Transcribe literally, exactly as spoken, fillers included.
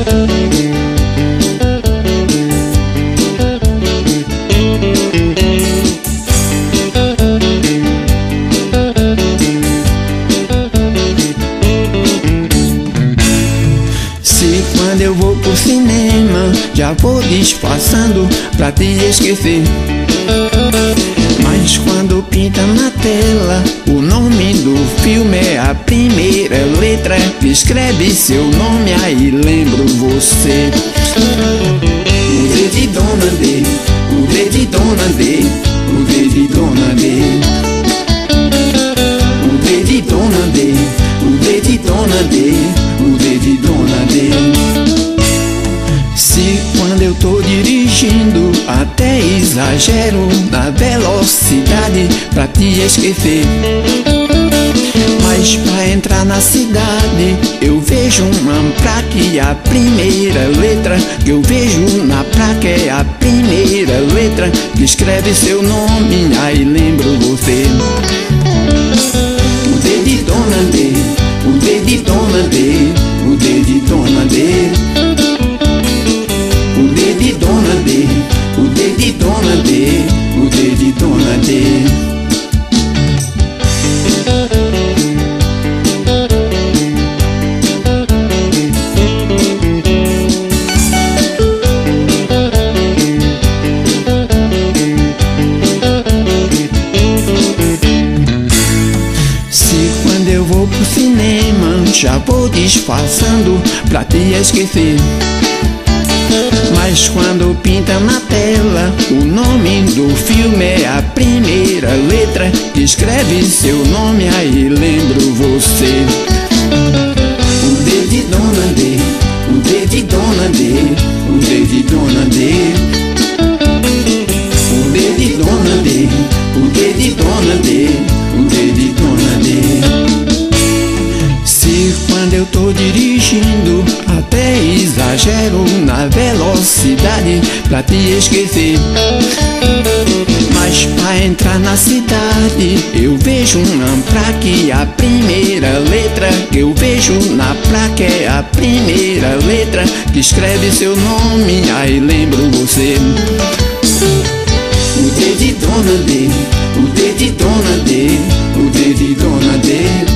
Se quando eu vou pro cinema já vou disfarçando pra te esquecer, mas quando pinta na tela o nome do filme é a primeira letra que escreve seu nome, aí lembro você. O D de Dona D, o D de Dona D, o D de Dona D, o D de Dona D, o D de Dona D, o D de Dona D. Se quando eu tô dirigindo até exagero na velocidade pra te esquecer, mas pra entrar na cidade eu vejo uma placa e a primeira letra que eu vejo na placa é a primeira letra que escreve seu nome, aí lembro você. O D de Dona D, o D de Dona D, o D de Dona D, o D de Dona D, o D de Dona D, o D de Dona D. Eu vou pro cinema, já vou disfarçando pra te esquecer, mas quando pinta na tela o nome do filme é a primeira letra que escreve seu nome, aí lembro você. O D de Dona D, o D de Dona D, o D de Dona D, o D de Dona D, o D de Dona D, o D de Dona D. Se quando eu tô dirigindo até exagero na velocidade pra te esquecer, mas pra entrar na cidade eu vejo uma placa e a primeira letra que eu vejo na placa é a primeira letra que escreve seu nome, aí lembro você. O D de Dona D, o D de Dona D, o D de Dona D,